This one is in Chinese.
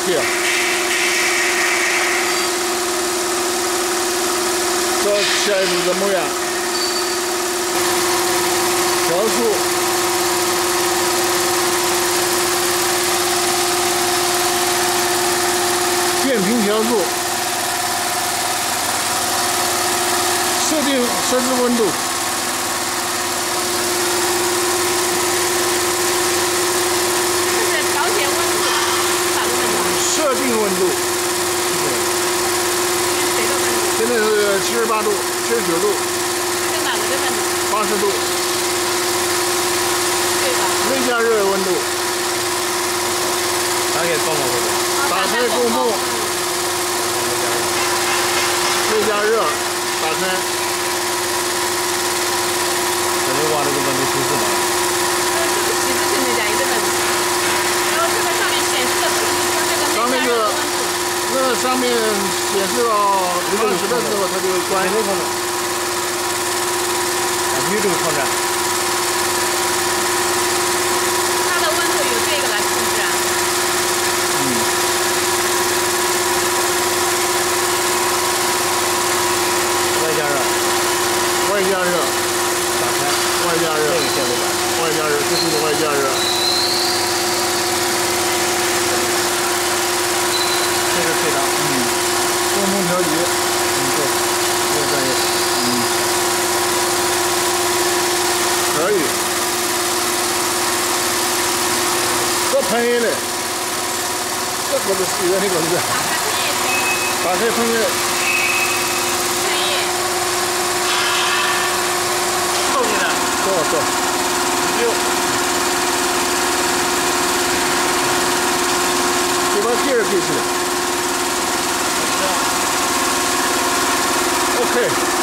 OK 啊。这下一步怎么样？调速。变频调速。设置温度。 设定温度，现在是78度、79度， 是哪个的温度 ？80度。 对吧？ 内加热温度。 打开供风或者打开供风。内加热，打开。 这里往这个温度提示吗？ 这个旗子是内加热的温度，然后这个上面显示的数字就是这个内加热的温度。 那上面显示到80的时候，它就关。 女主抗战。 它的温度由这个来控制啊。 外加热。 外加热。 打开。 外加热。 这个线路板。 外加热，这是个外加热。 这是最大， 供风调节， 对，这个专业， 可以。这喷液嘞，这可是原那个是。打开喷液。 喷液。 后面的。 走。 6。 就把第二开起来。OK。